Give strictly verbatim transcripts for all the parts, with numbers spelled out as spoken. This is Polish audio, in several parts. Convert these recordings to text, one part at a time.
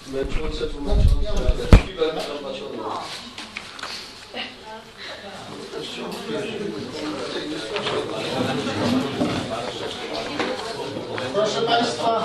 Męczące, tłumaczące, ale śpiwem zobaczone. Proszę Państwa,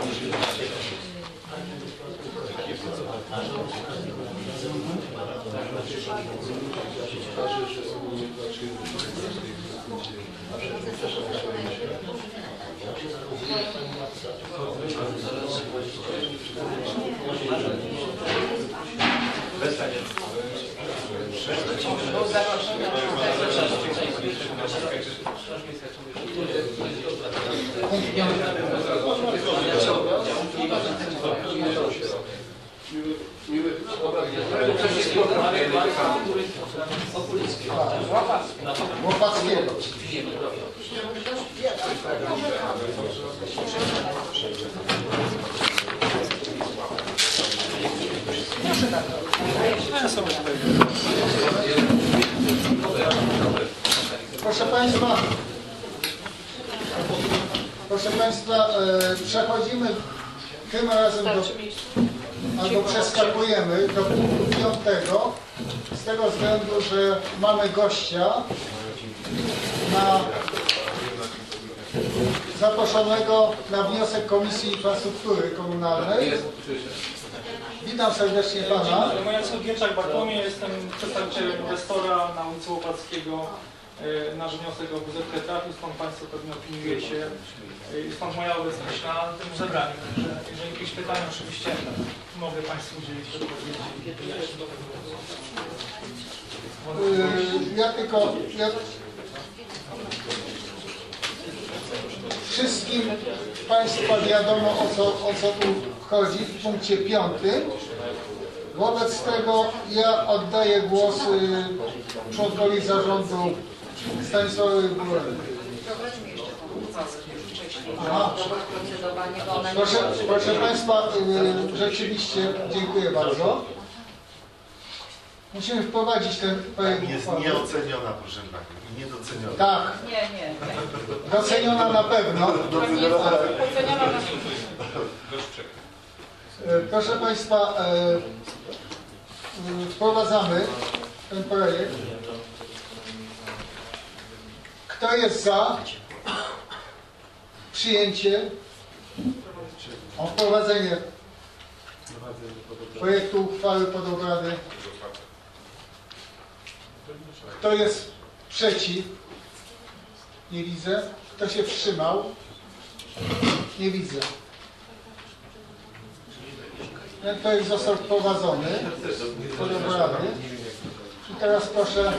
Łopackiego. Proszę Państwa, proszę Państwa, e, przechodzimy tym razem do, albo przeskakujemy do punktu piątego, z tego względu, że mamy gościa na zaproszonego na wniosek Komisji Infrastruktury Komunalnej. Witam serdecznie Pana. Moja nazwa Gierczak Bartłomiej, jestem przedstawicielem inwestora na ulicy Łopackiego. Nasz wniosek o W Z K trafił, stąd Państwo pewnie opiniujecie. Stąd moja obecność na tym zebraniu. Także jeżeli jakieś pytania, oczywiście mogę Państwu udzielić odpowiedzi. Ja tylko... Ja... Wszystkim Państwa wiadomo, o co, o co tu chodzi w punkcie piątym. Wobec tego ja oddaję głos y, członkowi zarządu Stanisławowi Bureli. Proszę, proszę Państwa, y, rzeczywiście dziękuję bardzo. Musimy wprowadzić ten projekt. Jest nieoceniona, proszę Pani. Niedoceniona. Tak. Nie, nie. Doceniona na pewno. Oceniona na Proszę Państwa, wprowadzamy ten projekt. Kto jest za przyjęcie o wprowadzenie projektu uchwały pod obrady? Kto jest przeciw? Nie widzę. Kto się wstrzymał? Nie widzę. Ten projekt został wprowadzony pod obrady. I teraz proszę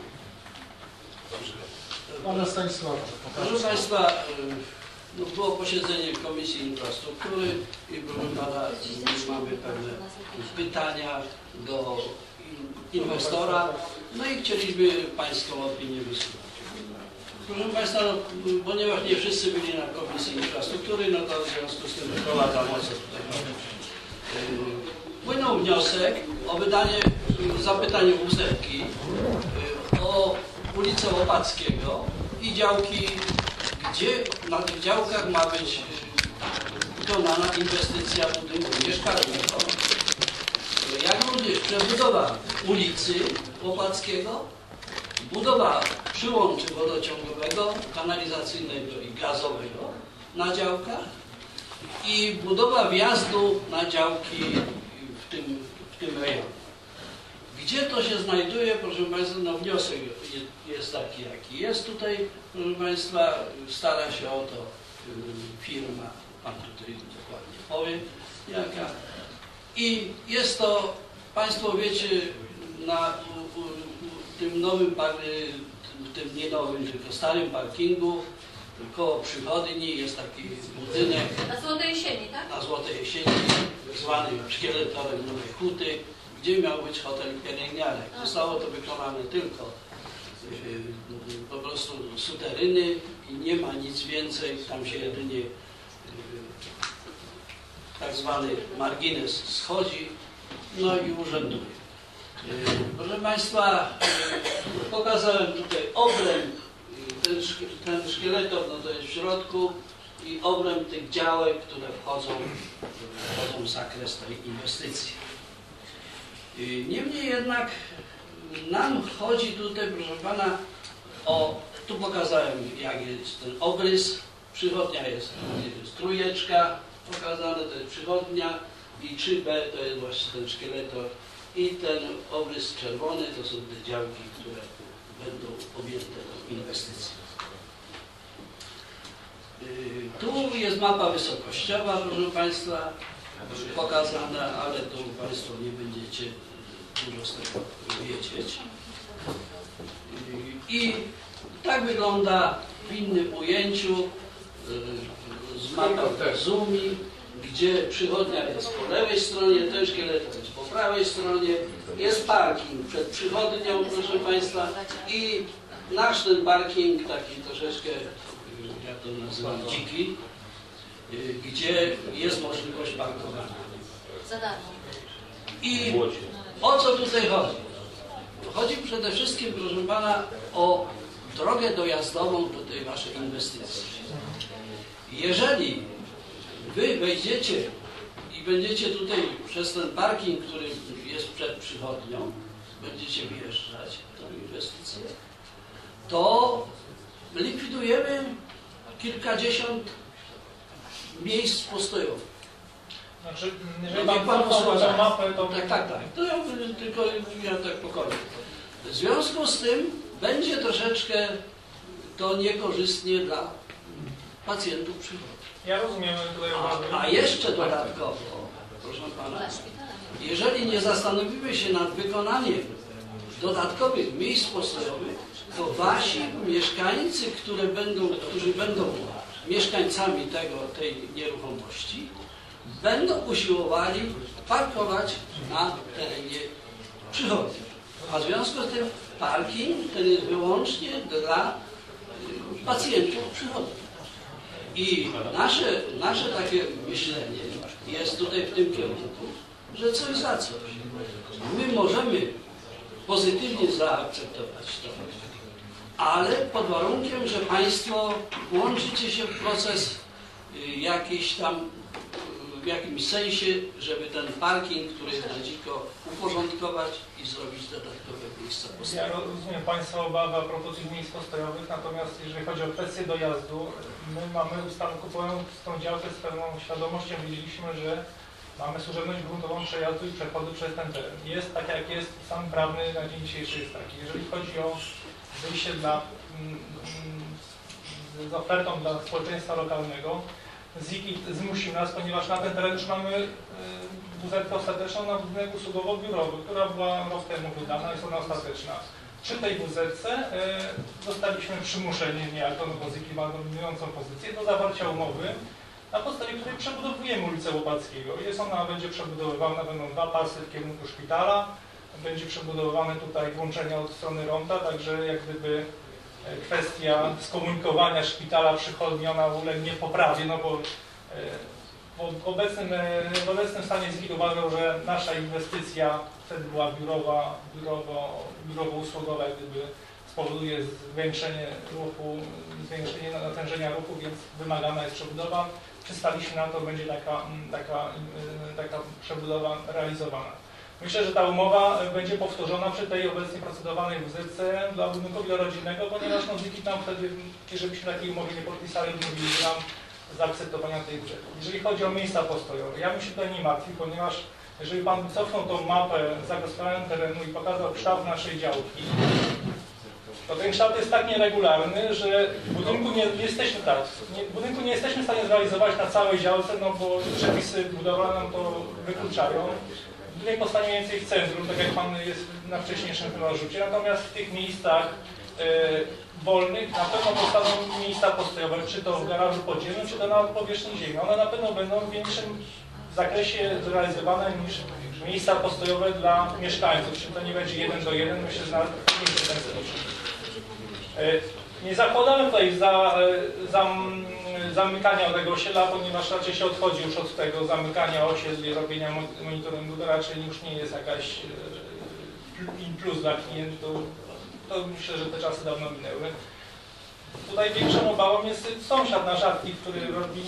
Pana Stanisława. Proszę Państwa, no było posiedzenie Komisji Infrastruktury i proszę Pana, mamy pewne pytania do inwestora, no i chcieliśmy Pańską opinię wysłuchać. Proszę Państwa, no, ponieważ nie wszyscy byli na Komisji Infrastruktury, no to w związku z tym wprowadzam o co tutaj. Płynął wniosek o wydanie zapytania ósemki o ulicę Łopackiego i działki, gdzie na tych działkach ma być wykonana inwestycja budynku mieszkalnego, jak również przebudowa ulicy Łopackiego, budowa przyłączy wodociągowego, kanalizacyjnego i gazowego na działkach i budowa wjazdu na działki w tym, w tym rejonie. Gdzie to się znajduje, proszę Państwa, no wniosek jest taki, jaki jest tutaj, proszę Państwa, stara się o to firma, Pan tutaj dokładnie powie, jaka. I jest to, Państwo wiecie, na u, u, tym nowym, tym nie nowym, tylko starym parkingu, koło przychodni jest taki budynek. Na Złotej Jesieni, tak? Na Złotej Jesieni, zwany szkieletorem Nowej Huty, gdzie miał być hotel pielęgniarek. Zostało to wykonane tylko yy, po prostu suteryny i nie ma nic więcej, tam się jedynie yy, tak zwany margines schodzi, no i urzęduje. Yy, proszę Państwa, yy, pokazałem tutaj obręb, ten, ten szkieletor, no to jest w środku, i obręb tych działek, które wchodzą, wchodzą w zakres tej inwestycji. Niemniej jednak nam chodzi tutaj, proszę Pana, o, tu pokazałem, jak jest ten obrys, przychodnia jest, jest trójeczka pokazane, to jest przychodnia i trzy B to jest właśnie ten szkieletor i ten obrys czerwony to są te działki, które będą objęte tą inwestycją. Tu jest mapa wysokościowa, proszę Państwa, pokazana, ale to Państwo nie będziecie dużo z tego wiedzieć. I tak wygląda w innym ujęciu z mapą Zumi, gdzie przychodnia jest po lewej stronie, ten szkielet jest po prawej stronie, jest parking przed przychodnią, proszę Państwa, i nasz ten parking, taki troszeczkę, ja to nazywam dziki, gdzie jest możliwość parkowania. Za darmo. I o co tutaj chodzi? Chodzi przede wszystkim, proszę Pana, o drogę dojazdową do tej Waszej inwestycji. Jeżeli Wy wejdziecie i będziecie tutaj przez ten parking, który jest przed przychodnią, będziecie wjeżdżać w tę inwestycję, to likwidujemy kilkadziesiąt miejsc postojowych. Znaczy, No jeżeli niech pan pan cofnął posłucha. tę mapę, to... Tak, tak, tak. To ja tylko ja tak pokoju. W związku z tym będzie troszeczkę to niekorzystnie dla pacjentów przychodni. Ja rozumiem tutaj uwagę. A, a jeszcze dodatkowo, proszę Pana, Dla szpitala. jeżeli nie zastanowimy się nad wykonaniem dodatkowych miejsc postojowych, to Wasi mieszkańcy, które będą, którzy będą mieszkańcami tego, tej nieruchomości, będą usiłowali parkować na terenie przychodni. A w związku z tym parking ten jest wyłącznie dla pacjentów przychodni. I nasze, nasze takie myślenie jest tutaj w tym kierunku, że coś za coś. My możemy pozytywnie zaakceptować to, ale pod warunkiem, że Państwo włączycie się w proces jakiś tam, w jakimś sensie, żeby ten parking, który jest na dziko, uporządkować i zrobić dodatkowe miejsca Ja postojowe. rozumiem Państwa obawy a propos tych miejsc postojowych, natomiast jeżeli chodzi o kwestię dojazdu, my mamy ustawę, kupując tą działkę z pełną świadomością, wiedzieliśmy, że mamy służebność gruntową przejazdu i przechodu przez ten teren. Jest tak jak jest, stan prawny na dzień dzisiejszy jest taki. Jeżeli chodzi o wyjście dla, mm, z ofertą dla społeczeństwa lokalnego, ZIKI zmusił nas, ponieważ na ten teren już mamy W Z K ostateczną na budynek usługowo-biurowy, która była rok temu wydana, jest ona ostateczna. Przy tej W Z C y, zostaliśmy przymuszeni niejako, no bo ZIKI ma dominującą pozycję, do zawarcia umowy, na podstawie której przebudowujemy ulicę Łopackiego. Jest ona, będzie przebudowywana, będą dwa pasy w kierunku szpitala, będzie przebudowywane tutaj włączenia od strony ronda, także jak gdyby kwestia skomunikowania szpitala przychodni, ona ulegnie poprawie, no bo w obecnym, w obecnym stanie ZIKI uważał, że nasza inwestycja wtedy była biurowa, biurowo, biurowo-usługowa, jak gdyby spowoduje zwiększenie ruchu, zwiększenie natężenia ruchu, więc wymagana jest przebudowa. Przystaliśmy na to, będzie taka, taka, taka przebudowa realizowana. Myślę, że ta umowa będzie powtórzona przy tej obecnie procedowanej W Z C dla budynku wielorodzinnego, ponieważ no, ZIKI nam wtedy, żebyśmy takiej umowy nie podpisali, mówili nam zaakceptowania tej W Z C. Jeżeli chodzi o miejsca postojowe, ja bym się tutaj nie martwił, ponieważ jeżeli Pan cofnął tą mapę zagospodarowania terenu i pokazał kształt naszej działki, to ten kształt jest tak nieregularny, że w budynku nie, nie jesteśmy tak, nie, w budynku nie jesteśmy w stanie zrealizować na całej działce, no bo przepisy budowlane nam to wykluczają. Budynek powstanie mniej więcej w centrum, tak jak Pan jest na wcześniejszym chyba rzucie, natomiast w tych miejscach e, wolnych na pewno powstaną miejsca postojowe, czy to w garażu podziemnym, czy to na powierzchni ziemi. One na pewno będą w większym zakresie zrealizowane niż miejsca postojowe dla mieszkańców. Czy to nie będzie jeden do jeden, myślę, że nawet mniejszy ten sposób. Nie zakładamy tutaj za, za, zamykania tego osiedla, ponieważ raczej się odchodzi już od tego zamykania osiedli, robienia monitoringu, to raczej już nie jest jakaś in plus dla klientów. To myślę, że te czasy dawno minęły. Tutaj większą obawą jest sąsiad nasz Aktiv, który robi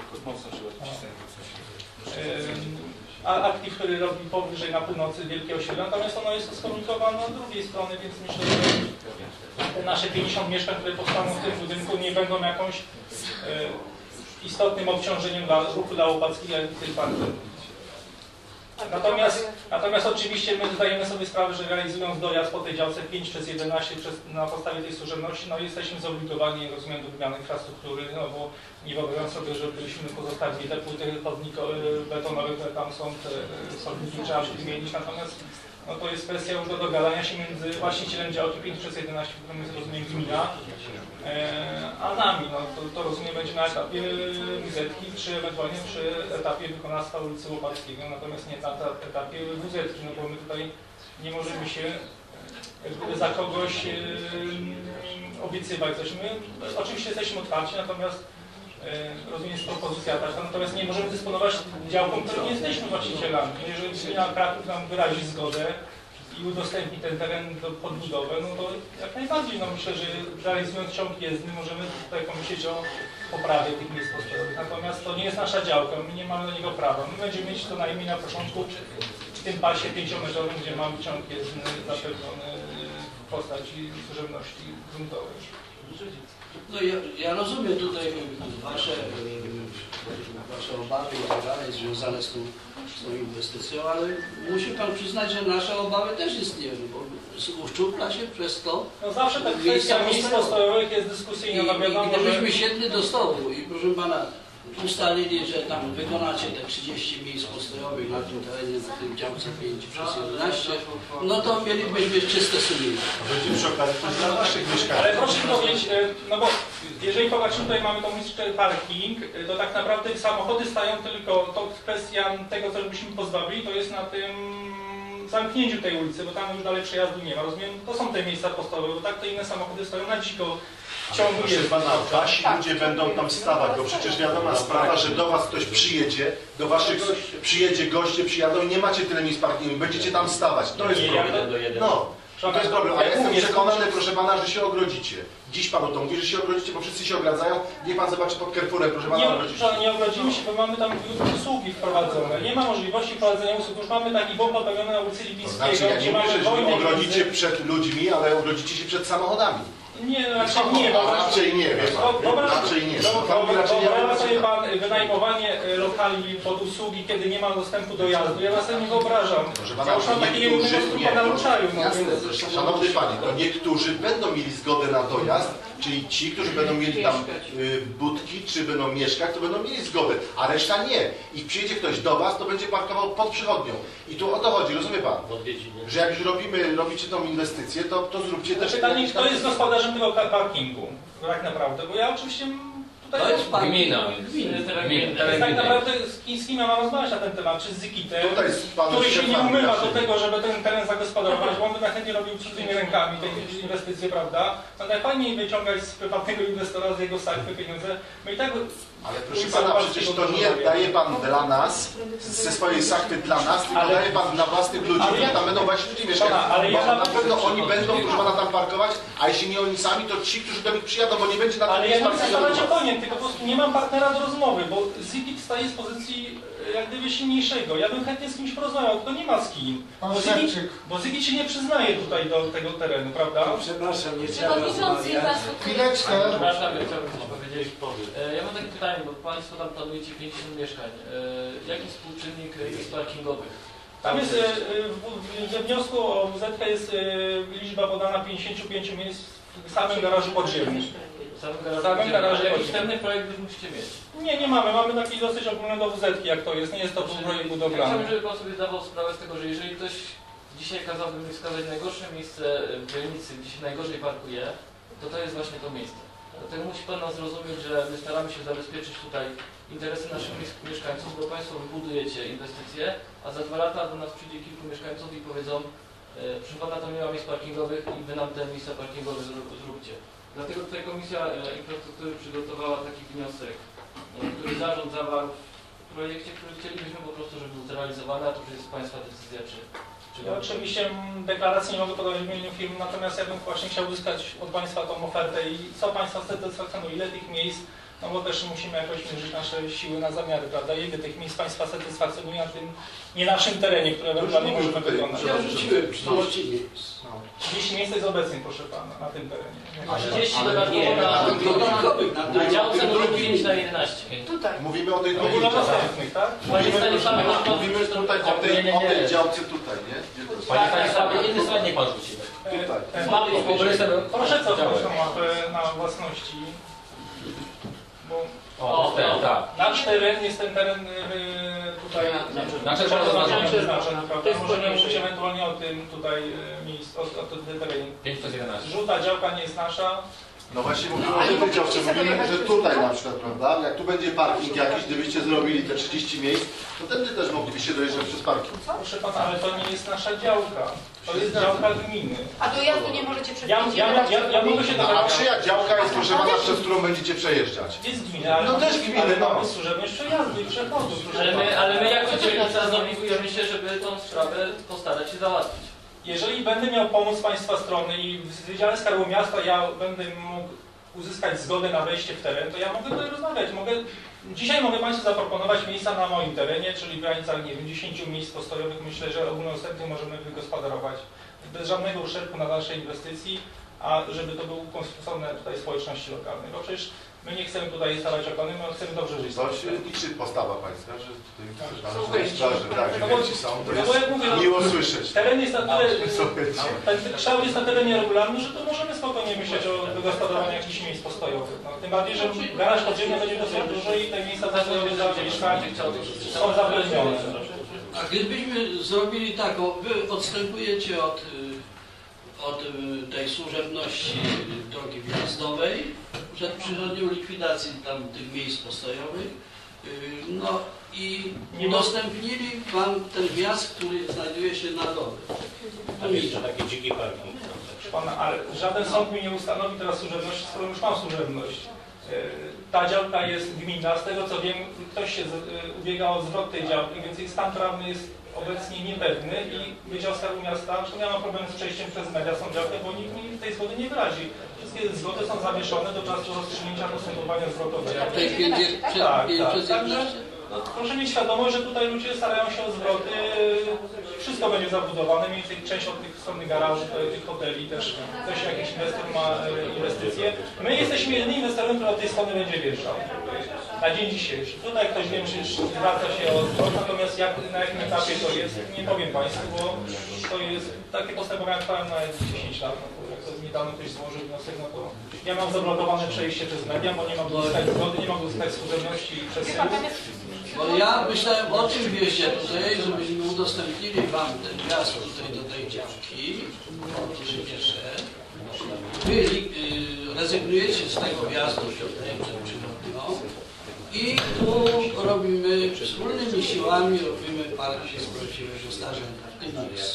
a Aktiv, który robi powyżej na północy wielkie osiedle, natomiast ono jest skomunikowane od drugiej strony, więc myślę, że te nasze pięćdziesiąt mieszkań, które powstaną w tym budynku, nie będą jakąś e, istotnym obciążeniem dla ruchu dla Łopackiego i tych partnerów. Natomiast, natomiast oczywiście my zdajemy sobie sprawę, że realizując dojazd po tej działce pięć przez jedenaście przez, na podstawie tej służebności, no jesteśmy zobligowani, rozumiem, do wymiany infrastruktury, no bo nie wyobrażam sobie, żebyśmy pozostawili te płyty betonowe, które tam są, te solniki trzeba wymienić, natomiast no to jest kwestia już do dogadania się między właścicielem działki pięć przez jedenaście, w którym jest, rozumiem, gmina, a nami. No, to, to rozumiem będzie na etapie wuzetki, czy ewentualnie przy etapie wykonawstwa ulicy Łopackiego, natomiast nie na etapie wuzetki, no bo my tutaj nie możemy się za kogoś obiecywać coś. My oczywiście jesteśmy otwarci, natomiast rozumiem, jest propozycja taka, natomiast nie możemy dysponować działką, której nie jesteśmy właścicielami. Jeżeli gmina Kraków nam wyrazi zgodę i udostępni ten teren do podbudowę, no to jak najbardziej, no myślę, że realizując ciąg jezdny możemy tutaj pomyśleć o poprawie tych miejsc postojowych. Natomiast to nie jest nasza działka, my nie mamy do niego prawa. My będziemy mieć to najmniej na początku w tym pasie pięciometrowym, gdzie mamy ciąg jezdny zapewniony w postaci służebności gruntowej. No ja, ja rozumiem tutaj wasze, wasze obawy i tak dalej związane z tą, z tą inwestycją, ale musi pan przyznać, że nasze obawy też istnieją, bo uszczupla się przez to. No zawsze ta kwestia miejsc postojowych jest dyskusyjna, no wiadomo, I gdybyśmy że... siedli do stołu i proszę pana ustalili, że tam wykonacie te trzydzieści miejsc postojowych na tym terenie, na tym działce pięć przez jedenaście, no to mielibyśmy czyste sumienie. Będziemy przy okazji dla naszych mieszkańców. Ale proszę powiedzieć, no bo jeżeli popatrzymy, tutaj mamy tą jeszcze parking, to tak naprawdę samochody stają tylko, to kwestia tego, co żebyśmy pozbawili, to jest na tym zamknięciu tej ulicy, bo tam już dalej przejazdu nie ma. Rozumiem, to są te miejsca postojowe, bo tak to inne samochody stoją na dziko. Proszę pana, wasi ludzie będą tam stawać, bo przecież wiadoma sprawa, że do was ktoś przyjedzie, do waszych przyjedzie goście, przyjadą i nie macie tyle miejsc parkingu, będziecie tam stawać. To jest problem. No, to jest problem. A ja jestem przekonany, proszę pana, że się ogrodzicie. Dziś panu to mówi, że się ogrodzicie, bo wszyscy się ogradzają. Niech pan zobaczy pod Carrefourem, proszę pana, ogrodzicie. Nie, nie ogrodzimy się, bo mamy tam usługi wprowadzone. Nie ma możliwości wprowadzenia usług. Już mamy taki bomb popełniony na ulicy Lipińskiego. To znaczy, ja nie mówię, że się ogrodzicie przed ludźmi, ale ogrodzicie się przed samochodami. Nie, raczej nie. A raczej nie, wie pan. Raczej nie. Wyobraża sobie pan wynajmowanie lokali pod usługi, kiedy nie ma dostępu do jazdy. Ja was nie wyobrażam. Ja już mam takiego pana Luczaju. Szanowny panie, to niektórzy będą mieli zgodę na dojazd, czyli ci, którzy będą mieli tam y, budki, czy będą mieszkać, to będą mieli zgodę, a reszta nie. I przyjedzie ktoś do was, to będzie parkował pod przychodnią. I tu o to chodzi, rozumie pan? Że jak już robimy, robicie tą inwestycję, to, to zróbcie też... Pytanie, kto jest gospodarzem tego parkingu, tak naprawdę, bo ja oczywiście tutaj... To jest gmina. Gmina. Tak naprawdę z kim, z kim ja mam rozmawiać na ten temat, czy z Zikitem, który się nie umywa do tego, żeby ten teren zagospodarować, bo on by chętnie robił cudzymi rękami te inwestycje, prawda? No najfajniej wyciągać z prywatnego inwestora, z jego sakwy pieniądze. My i tak... Ale proszę pana, przecież to nie daje pan dla nas, ze swojej sakwy dla nas, tylko ale, daje pan dla własnych ludzi, którzy tam będą właśnie ludzie mieszkać. Ale ja na pewno oni będą, proszę pana, tam parkować, a jeśli nie oni sami, to ci, którzy do nich przyjadą, bo nie będzie na tym ale ja nie chcę stawać oponiem, tylko po prostu nie mam partnera do rozmowy, bo Zikit staje z pozycji jak gdyby silniejszego. Ja bym chętnie z kimś porozmawiał, tylko nie ma z kim. Bo Zikit, bo Zikit się nie przyznaje tutaj do tego terenu, prawda? Przepraszam, nie chciałem rozmawiać. Chwileczkę. Przepraszam, chciałbym coś powiedzieć. Ja mam takie pytanie, bo Państwo tam planujecie pięćdziesiąt mieszkań. Jaki współczynnik miejsc parkingowych? Tam jest, we wniosku o W Z K jest liczba podana pięćdziesiąt pięć miejsc w samym garażu podziemnym. W samym garażu, samym garażu jakiś wstępny projekt już musicie mieć? Nie, nie mamy. Mamy taki dosyć ogólny do W Z K, jak to jest. Nie jest to projekt budowlany. Chciałbym, żeby Pan sobie zdawał sprawę z tego, że jeżeli ktoś dzisiaj kazałby mi wskazać najgorsze miejsce w dzielnicy, gdzie się najgorzej parkuje, to to jest właśnie to miejsce. Dlatego musi Pan nas zrozumieć, że my staramy się zabezpieczyć tutaj interesy naszych mieszkańców, bo Państwo wybudujecie inwestycje, a za dwa lata do nas przyjdzie kilku mieszkańców i powiedzą, proszę Pana, tam nie ma miejsc parkingowych i Wy nam te miejsca parkingowe zróbcie. Dlatego tutaj Komisja Infrastruktury przygotowała taki wniosek, który zarząd zawarł projekcie, który chcielibyśmy po prostu, żeby był zrealizowany, a to już jest Państwa decyzja, czy... czy Ja oczywiście deklaracji nie mogę podać w imieniu firmy, natomiast ja bym właśnie chciał uzyskać od Państwa tą ofertę i co Państwa satysfakcjonuje, ile tych miejsc, no bo też musimy jakoś mierzyć nasze siły na zamiary, prawda? Ile tych miejsc Państwa satysfakcjonuje na tym nie naszym terenie, które ewentualnie możemy wykonać. Ja rzuciłem trzydzieści miejsc. trzydzieści miejsc jest obecnie, proszę Pana, na tym terenie. A trzydzieści dodatkowo na, na działce może pięć na jedenaście. Tutaj. Mówimy o tej W ogóle następnych, tak? Panie Stanisławie, Mówimy tutaj o tej, o tej działce tutaj, nie? Gdzie to jest? Panie Stanisławie, inny slajd nie Pan rzuci. Tutaj. E, Mamy Proszę cofnąć tą mapę na własności. Bo O, ten, tak. nasz teren jest ten teren yy, tutaj Na czerwono zaznaczony. przeznaczony, prawda? Możemy mówić ewentualnie o tym tutaj yy, miejscu, o, o tym terenie. pięć przez jedenaście. Żółta działka nie jest nasza. No właśnie mówimy o tej działce, mówimy, że tutaj na przykład, prawda? Jak tu będzie parking jakiś, gdybyście zrobili te trzydzieści miejsc, to wtedy też moglibyście dojeżdżać przez parking. Proszę Pana, ale to nie jest nasza działka. To jest działka gminy. A dojazdu nie możecie Ja, przeprowadzić. ja, ja, ja mogę się No, a dogadać. czyja działka jest, proszę pana, przez którą będziecie przejeżdżać? Jest gmina, ale No też gminy, ale no. mamy służebność przejazdu i przechodu. proszę Ale my, pana. ale my jako dzielnica zobligujemy się, żeby tą sprawę postarać się załatwić. Jeżeli będę miał pomóc z Państwa strony i w Wydziale Skarbu Miasta ja będę mógł uzyskać zgodę na wejście w teren, to ja mogę tutaj rozmawiać. Mogę, dzisiaj mogę Państwu zaproponować miejsca na moim terenie, czyli w granicach, nie wiem, dziesięciu miejsc postojowych. Myślę, że ogólnodostępnie możemy wygospodarować bez żadnego uszczerbku na naszej inwestycji, a żeby to było konstytucyjne tutaj społeczności lokalnej. Bo przecież my nie chcemy tutaj stawiać opony, my chcemy dobrze żyć. Coś liczy postawa pańska, że tutaj Są że chęci. że tak, że No bo- chęci są, to no bo jak mówię, jest no- miło słyszeć. Teren jest na tyle, Są chęci. ten kształt jest na tyle nieregularny, że to możemy spokojnie myśleć o wygospodarowaniu jakichś miejsc postojowych. No, tym bardziej, że garaż podziemny będzie dosyć duży i te miejsca postojowe dla mieszkań są zapewnione. A gdybyśmy zrobili tak, o, wy odstępujecie od, y, od y, tej służebności drogi wjazdowej przed przychodnią likwidacji tam tych miejsc postojowych, y, no i Nie ma- udostępnili Wam ten wjazd, który znajduje się na dole. Tam jeszcze taki dziki parking. Proszę Pana, ale żaden sąd mi nie ustanowi teraz służebności, skoro już mam służebność. Yy, Ta działka jest gminna, z tego co wiem, ktoś się z- yy, ubiega o zwrot tej działki, więc jej stan prawny jest obecnie niepewny i Wydział Skarbu Miasta, zresztą ja mam problem z przejściem przez media tą działkę, bo nikt mi tej zgody nie wyrazi. Wszystkie zgody są zawieszone do czasu rozstrzygnięcia postępowania zwrotowego. W tej chwili Tak, przed tak. pięć przez Także jedenaście? no, proszę mieć świadomość, że tutaj ludzie starają się o zwroty. Wszystko będzie zabudowane, mniej więcej część od tych strony garaży, tych hoteli też ktoś jakiś inwestor ma e, inwestycje. My jesteśmy jedynym inwestorem, który od tej strony będzie wjeżdżał. Na dzień dzisiejszy. Tutaj ktoś wiem, czy zwraca się o zwrot, natomiast jak, na jakim etapie to jest, nie powiem Państwu, bo to jest takie postępowania trwają na dziesięć lat. No, jak to niedawno ktoś złożył wniosek, no to ja mam zablokowane przejście przez media, bo nie mogę uzyskać zgody, nie mogę uzyskać służebności przez Wie pan, tam jest... Bo ja myślałem o tym wjeździe tutaj, żebyśmy udostępnili Wam ten wjazd tutaj do tej działki, o którym cieszę. Wy y, rezygnujecie z tego wjazdu tutaj przed przychodnią i tu robimy wspólnymi siłami, robimy parking z prawdziwego zdarzenia w tym miejscu.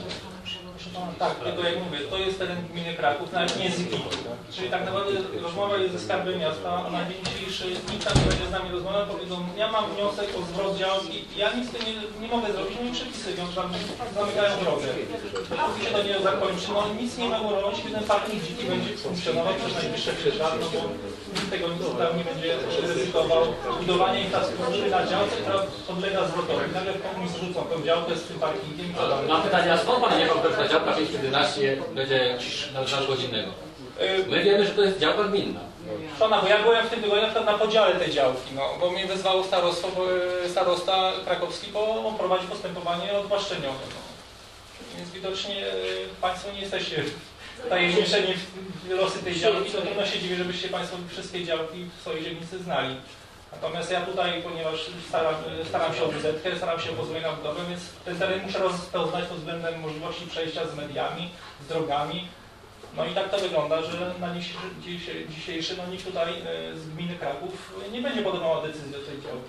Tak, tylko jak mówię, to jest teren gminy Kraków, nawet nie z gminy. Czyli tak naprawdę rozmowa jest ze Skarbem Miasta, a na dzień dzisiejszy nikt tam nie będzie z nami rozmawiał, powiedzą, ja mam wniosek o zwrot działki, ja nic z tym nie, nie mogę zrobić, no i przepisy wiążą, tam zamykają drogę. Póki się to nie zakończy, no nic nie mogą robić, kiedy ten parking dziki będzie funkcjonował przez najbliższe pięć lat, no bo nikt tego nic tam nie będzie ryzykował. Budowanie infrastruktury na działce, która podlega zwrotowi. Nagle komuś zrzucą tą działkę z tym parkingiem. Mam pytanie, a skąd Pan nie ma ta działka pięć jedenaście będzie na coś innego? My wiemy, że to jest działka gminna. Szana, bo ja byłem w tym tygodniu na przykład na podziale tej działki, no, bo mnie wezwało starostwo, bo e, starosta krakowski, bo on prowadzi postępowanie odwłaszczeniowe. No. Więc widocznie e, Państwo nie jesteście tajemniczeni w losy tej działki, to trudno się dziwię, żebyście Państwo wszystkie działki w swojej dzielnicy znali. Natomiast ja tutaj, ponieważ staram, staram się o wyzetkę, staram się o pozwolenie na budowę, więc ten teren muszę rozpoznać pod względem możliwości przejścia z mediami, z drogami. No i tak to wygląda, że na dzisiejszy, dzisiejszy no nikt tutaj z gminy Kraków nie będzie podejmował decyzji o tej działki.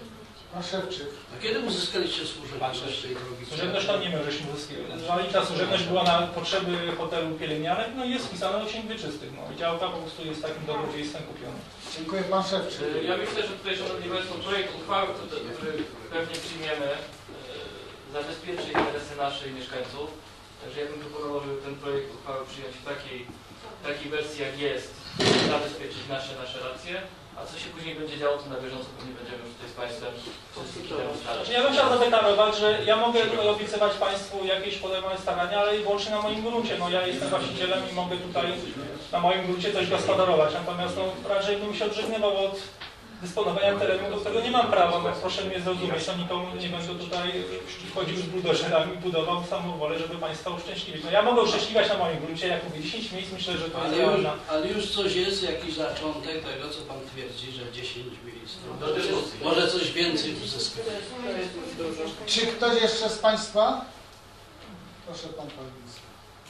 Pan Szewczyk. A kiedy uzyskaliście służebność tej drogi? Służebność tam nie możesz uzyskiwać. Jeżeli ta służebność była na potrzeby hotelu pielęgniarek, no i jest wpisane o księg wieczystych. No i działka po prostu jest takim dobrodziejstwem kupiona. Dziękuję, Pan Szewczyk. Ja myślę, że tutaj, Szanowni Państwo, projekt uchwały, który pewnie przyjmiemy, zabezpieczy interesy nasze i mieszkańców. Także ja bym proponował, żeby ten projekt uchwały przyjąć w takiej, takiej wersji, jak jest, zabezpieczyć nasze, nasze racje, a co się później będzie działo, to na bieżąco pewnie będziemy już tutaj z Państwem ustalać. Ja bym chciał zadeklarować, że ja mogę tutaj obiecywać Państwu jakieś podejmowane starania, ale i wyłącznie na moim gruncie. No ja jestem właścicielem i mogę tutaj na moim gruncie coś gospodarować, natomiast no, raczej bym się odżegnywał od dysponowania terenu, do którego nie mam prawa, no proszę mnie zrozumieć, to nikomu nie będę tutaj chodził z buldożerami i budował samą wolę, żeby Państwa uszczęśliwić. No ja mogę uszczęśliwiać na moim gruncie, jak mówię, dziesięć miejsc, myślę, że to jest Ale już, realna. ale już coś jest, jakiś zaczątek tego, co Pan twierdzi, że dziesięć miejsc. Do dyskusji. Może coś więcej uzyskać. Czy ktoś jeszcze z Państwa? Proszę Pan Burmistrz.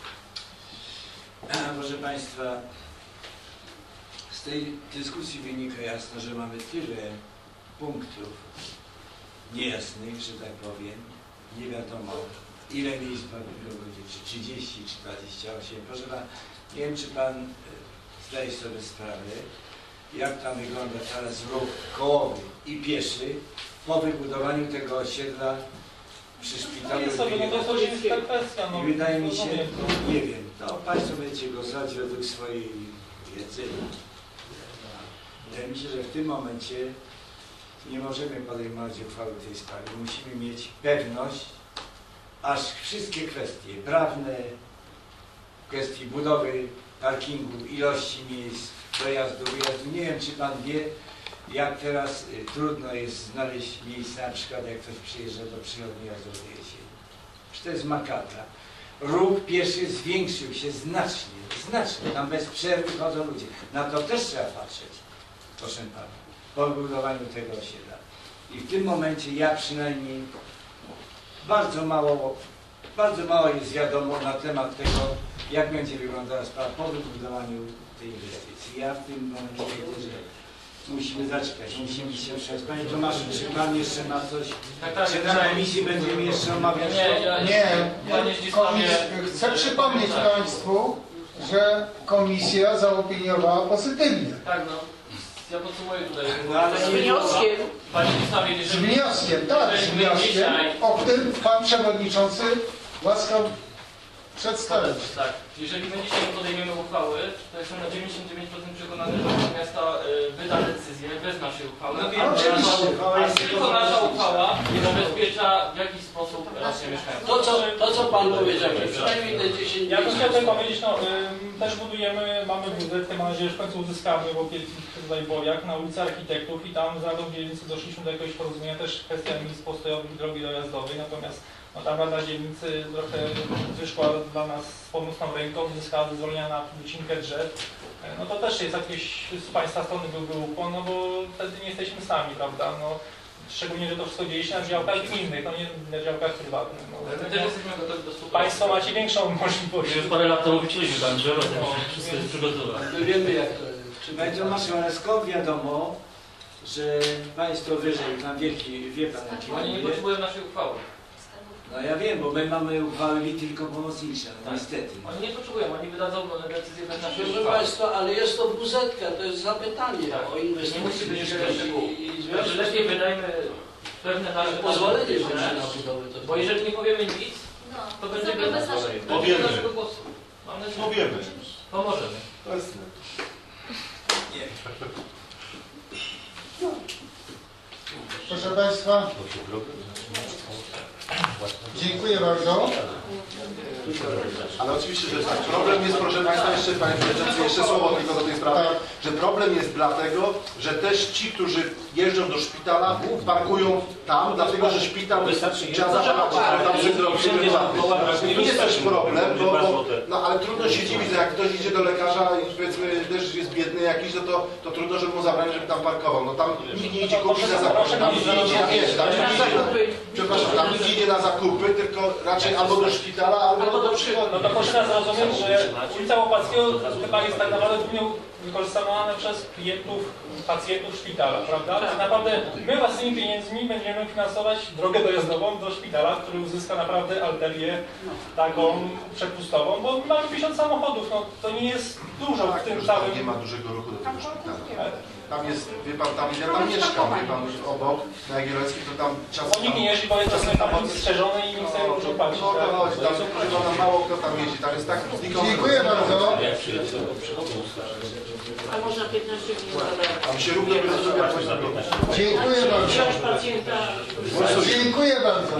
Proszę Państwa, z tej dyskusji wynika jasno, że mamy tyle punktów niejasnych, że tak powiem, nie wiadomo ile miejsc powinno być, czy trzydzieści, czy dwadzieścia osiem. Proszę Pana, nie wiem, czy Pan zdaje sobie sprawę, jak tam wygląda teraz ruch kołowy i pieszy po wybudowaniu tego osiedla przy szpitalu. No sobie, no to jest ta kwestia, no. I wydaje mi się, nie wiem, to Państwo będziecie głosować według swojej wiedzy. Wydaje mi się, że w tym momencie nie możemy podejmować uchwały w tej sprawie. Musimy mieć pewność, aż wszystkie kwestie prawne, kwestii budowy parkingu, ilości miejsc, dojazdu, wyjazdu. Nie wiem, czy Pan wie, jak teraz y, trudno jest znaleźć miejsce, na przykład jak ktoś przyjeżdża do przychodni jazdowej jesieni. Czy to jest makabra. Ruch pieszy zwiększył się znacznie, znacznie. Tam bez przerwy chodzą ludzie. Na to też trzeba patrzeć, proszę Pana, po budowaniu tego osiedla. I w tym momencie ja przynajmniej bardzo mało, bardzo mało jest wiadomo na temat tego, jak będzie wyglądała sprawa po wybudowaniu tej inwestycji. Ja w tym momencie widzę, że musimy zaczekać, musimy się przejść. Panie Tomaszu, czy Pan jeszcze ma coś? Tak, tak, Czy na komisji będziemy jeszcze omawiać? Nie, ja Nie, Panie Zdzisławie, komis- chcę przypomnieć Państwu, że komisja zaopiniowała pozytywnie. tak no, ja podsumuję tutaj. No, ale Z wnioskiem. Panie Zdzisławie, Z jeżeli... wnioskiem, tak, z jeżeli my wnioskiem, dzisiaj- o którym Pan Przewodniczący łaskał przedstawić. Tak, jeżeli my dzisiaj nie podejmiemy uchwały, to jestem na dziewięćdziesiąt dziewięć procent przekonany, że Rada Miasta y, wyda decyzję bez naszej uchwały. No a wiem, oczywiście. a tylko nasza uchwała nie zabezpiecza w jakiś sposób rację mieszkańców. To co, to, co Pan powiedział, że przynajmniej te dziesięć Ja bym chciał miejsc. tutaj powiedzieć, no ym, też budujemy, mamy budżet, mam nadzieję, że w końcu uzyskamy, bo kiedyś tutaj Bojak na ulicy Architektów i tam za tą dzielnicę doszliśmy do jakiegoś porozumienia też kwestia miejsc postojowych drogi dojazdowej, natomiast no, ta Rada Dzielnicy trochę wyszła dla nas z pomocną ręką, uzyskała zezwolenia na wycinkę drzew. No to też jest jakieś z Państwa strony byłby ukłon, no bo wtedy nie jesteśmy sami, prawda? No, szczególnie, że to wszystko dzieje się na działkach gminnych, no nie na działkach prywatnych. No, My też jesteśmy gotowi do współpracy. Państwo macie większą możliwość. Już parę lat temu wyciliśmy tam drzewo, to wszystko jest przygotowane. My wiemy, jak to jest. Czy Panie Tomaszu, ale skąd wiadomo, że Państwo wyżej, tam wielki, wie Pan jaki Oni nie mówię? potrzebują naszej uchwały. No ja wiem, bo my mamy uchwały tylko pomocnicze, no Tak. niestety. Oni nie potrzebują, oni wydadzą decyzję bez naszej Proszę uchwały. Państwa, ale jest to wuzetka, to jest zapytanie Tak. o Nie musi inwestycje być mieszkaniowe i Także związku z lepiej tym wydajmy pewne nasze pozwolenie będzie polityczne, na budowę. To bo jeżeli nie powiemy nic, No, to będzie bez bez naszego, naszej. bez Powiemy. naszego głosu. Mam nadzieję, Powiemy. pomożemy. To jest... Proszę Państwa, dziękuję bardzo. Ale oczywiście, że tak. Problem jest, proszę Państwa, jeszcze Panie Przewodniczący, jeszcze słowo tylko do tej sprawy, że problem jest dlatego, że też ci, którzy jeżdżą do szpitala, parkują tam, dlatego że szpital trzeba zapłacić, tam przed Tu jest też problem, bo, bo, no ale trudno się dziwić, że jak ktoś idzie do lekarza i powiedzmy też jest biedny jakiś, no to, to trudno, żeby mu zabrać, żeby tam parkował. No tam nikt nie idzie kupić na zakupy, tam nikt nie idzie, wiesz, tam nikt nie idzie, przepraszam, tam nikt nie idzie na zakupy, zakupy, tylko raczej albo do szpitala, albo, Albo do do przychodni. No to proszę nas zrozumieć, że ulica Łopackiego chyba jest tak naprawdę głównie wykorzystywana przez klientów, pacjentów szpitala, prawda? Tak naprawdę my własnymi pieniędzmi będziemy finansować drogę dojazdową do szpitala, który uzyska naprawdę arterię taką przepustową, bo mamy pięćdziesiąt samochodów, no to nie jest dużo w tym całym... Nie ma dużego ruchu do tego szpitala. Tam jest, wie pan, tam, ja tam mieszkam, wie pan, obok, na Jagiellońskiej, to tam czasem... Nikt nie jeździ, bo jest czasem tam strzeżony i nie chce dużo płacić. No to chodzi, tam chyba tam mało kto tam jeździ, tam jest tak znikąd... Dziękuję bardzo. A można piętnaście minut zabrać. Tam się równo będzie zrobić na drogę. Dziękuję bardzo. Wziąć pacjenta. Dziękuję bardzo.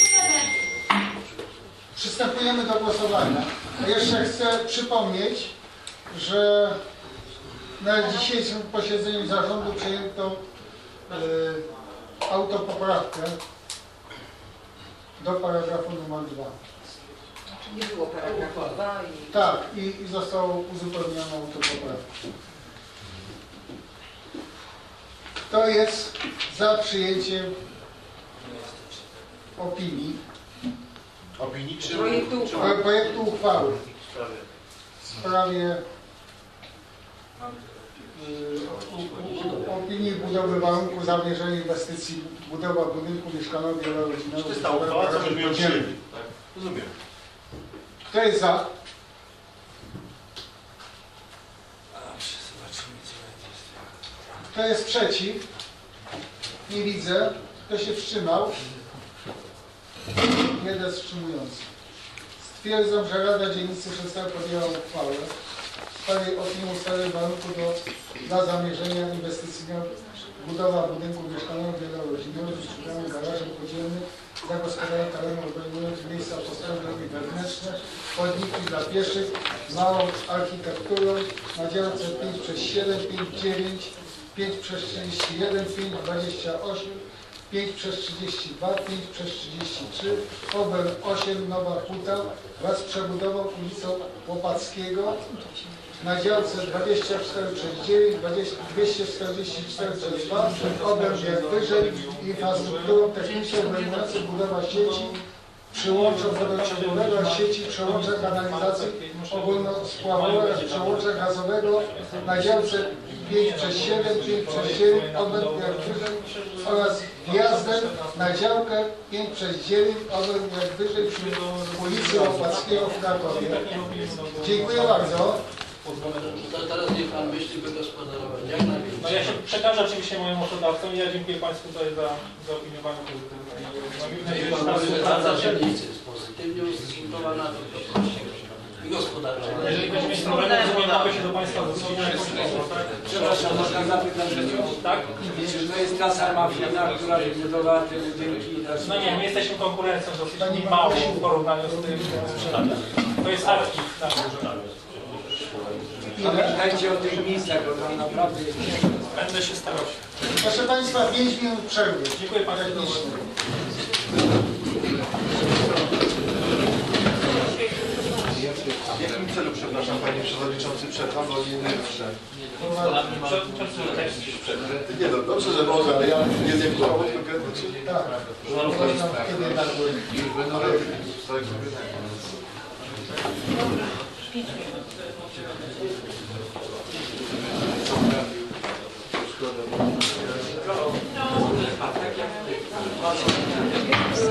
Przystępujemy do głosowania. A jeszcze chcę przypomnieć, że na dzisiejszym posiedzeniu zarządu przyjęto y, autopoprawkę do paragrafu numer dwa. Nie było paragrafu dwa i... Tak, i, i zostało uzupełnione autopoprawką. Kto jest za przyjęciem opinii, Opinii czy... Projektu czy- uchwały. projektu uchwały w sprawie y, u- u- opinii budowy warunku zamierzenia inwestycji budowa budynku mieszkalnego wielorodzinnego. To jest ta uchwała, co byśmy ją przyjęli. Tak, rozumiem. Kto jest za? Kto jest przeciw? Nie widzę. Kto się wstrzymał? Jeden wstrzymujący. Stwierdzam, że Rada Dzielnicy Szestal podjęła uchwałę w sprawie opinii ustawy warunku do, dla zamierzenia inwestycyjnego budowa budynku mieszkalnego wielorodzinnego z przybranym garażem podziemnym, zagospodarowania terenu obejmując miejsca postoju, drogi wewnętrzne, chodniki dla pieszych, małą architekturą na działce pięć przez siedem, pięć dziewięć, pięć przez trzydzieści jeden, pięć dwadzieścia osiem, pięć przez trzydzieści dwa, pięć przez trzydzieści trzy, Ober osiem, Nowa Huta wraz z przebudową ulicą Łopackiego na działce dwadzieścia cztery przez dziewięć, dwieście czterdzieści cztery przez dwa, obręb jak wyżej, infrastrukturą techniczną obejmującą budowę sieci, przyłącza wodociągowego, sieci przełącza kanalizacji ogólnospławowego oraz przełącza gazowego na działce pięć przez siedem, pięć przez dziewięć, obręb jak wyżej oraz wjazdem na działkę pięć przez dziewięć, obręb jak wyżej przy ulicy Łopackiego w Krakowie. Dziękuję bardzo. To teraz niech pan myśli wygospodarować. Jak najlepiej. No ja się przekażę oczywiście moim mocodawcom i ja dziękuję Państwu tutaj za zaopiniowanie pozytywne. Mam nadzieję, że ta Rada współpraca się... Dzielnicy jest pozytywnie ustosunkowana do i gospodarcza. Jeżeli będziemy mieć problemy, to mogę się do Państwa zwrócić na jakąś pomoc, tak? Przepraszam, można zapytać, Tak? czy to jest ta sama firma, która wybudowała te budynki? No nie, my jesteśmy konkurencją dosyć małą w porównaniu z tym sprzedawcą. To jest archiw na górze. Pamiętajcie o tych miejscach, bo tam naprawdę jest ciężko. Będę się starał. Proszę Państwa, pięć minut przerwy. Dziękuję Panie Ministrze. W jakim celu, przepraszam Panie Przewodniczący, przerwa, bo nie pierwsze. Nie no, dobrze, że może, ale ja nie wiem, kto konkretnie czy... Tak. Kiedy tak było. Już będą robić. Szkoda.